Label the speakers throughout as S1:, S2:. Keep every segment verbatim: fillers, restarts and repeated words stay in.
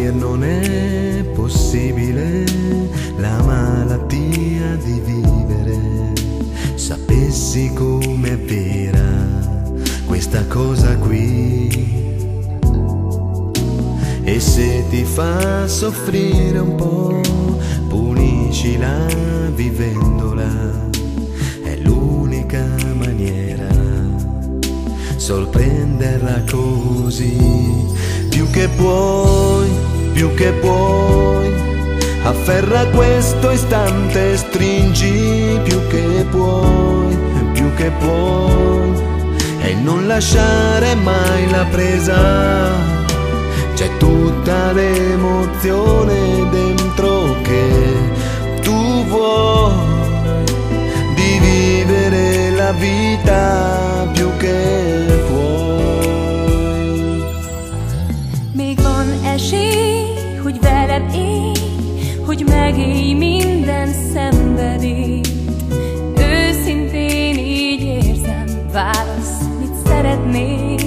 S1: dir non è possibile la malattia di vivere. Sapessi com'è vera questa cosa qui. E se ti fa soffrire un po', puniscila vivendola. È l'unica maniera, sorprenderla così. Più che puoi, più che puoi, afferra questo istante, stringi più che puoi, più che puoi, e non lasciare mai la presa. C'è tutta l'emozione dentro che tu vuoi, di vivere la vita più che puoi.
S2: Még van esély, hogy veled élj, hogy megélj minden szenvedélyt. Őszintén így érzem, válasz, mit szeretnél.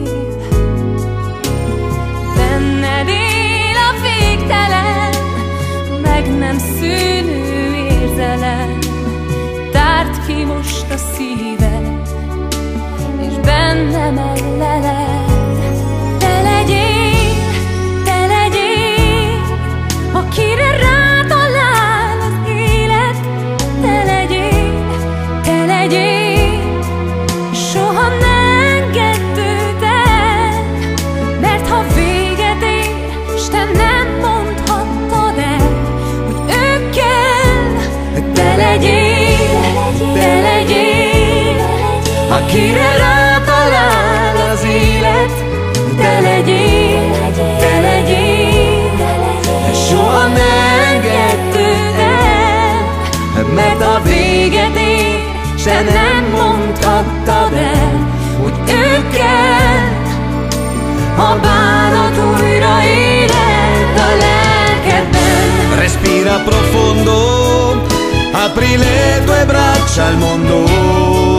S2: Benned él a végtelen, meg nem szűnő érzelem. Tárd ki most a szíved, és benne megleled. Te legyél, te legyél, akire rátalál az élet. Te legyél, te legyél, soha ne engedd őt el, mert ha véget ér, s te nem mondhattad el, hogy ő kell. Te legyél, te legyél, akire rátalál az élet. Te legyél, te legyél, soha ne engedd őt el, mert a véget ér, s te nem mondhattad el, hogy ő kell. A bánat újra élet a lelkedben.
S1: Respira profondo, apri le tue braccia al mondo.